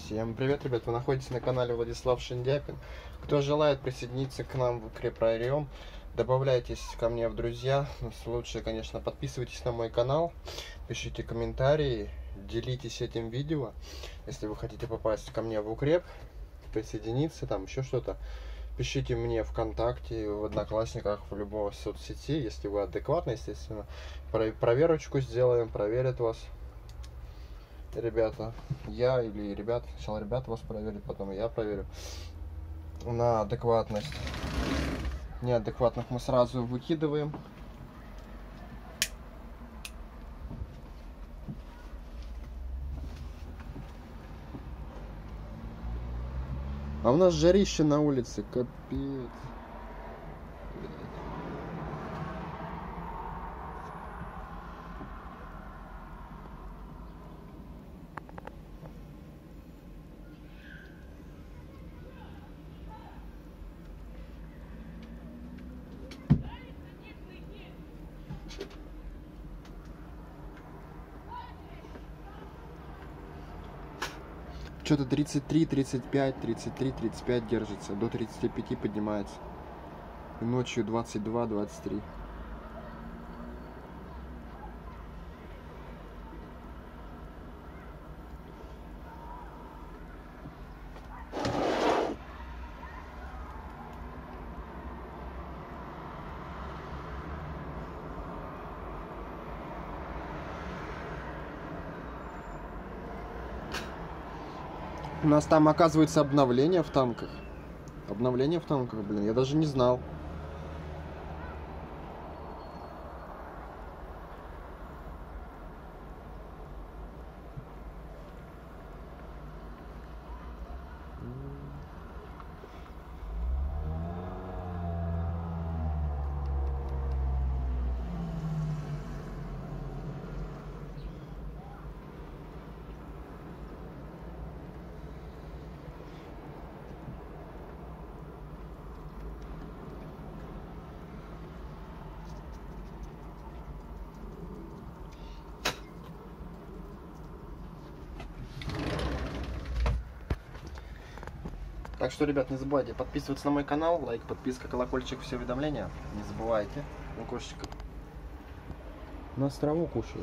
Всем привет, ребят! Вы находитесь на канале Владислав Шиндяпин. Кто желает присоединиться к нам в укрепрайон, добавляйтесь ко мне в друзья. Лучше, конечно, подписывайтесь на мой канал, пишите комментарии, делитесь этим видео. Если вы хотите попасть ко мне в укреп, присоединиться, там еще что-то, пишите мне ВКонтакте, в Одноклассниках, в любой соцсети, если вы адекватны, естественно. Проверочку сделаем, проверят вас. Ребята, я или ребят, сначала ребята вас проверят, потом я проверю на адекватность. Неадекватных мы сразу выкидываем. А у нас жарище на улице, капец. Что-то 33, 35, 33, 35 держится, до 35 поднимается. И ночью 22, 23. У нас там, оказывается, обновление в танках. Обновление в танках, блин, я даже не знал. Так что, ребят, не забывайте подписываться на мой канал, лайк, подписка, колокольчик, все уведомления. Не забывайте. Ну, кошечка на траву кушает.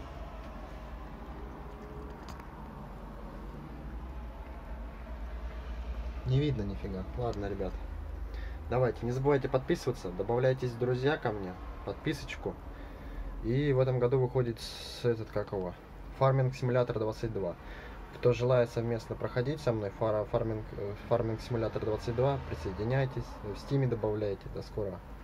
Не видно нифига. Ладно, ребят. Давайте, не забывайте подписываться, добавляйтесь в друзья ко мне, подписочку. И в этом году выходит как его, Farming Simulator 22. Кто желает совместно проходить со мной Farming Simulator 22, присоединяйтесь, в Steam добавляйте. До скорого.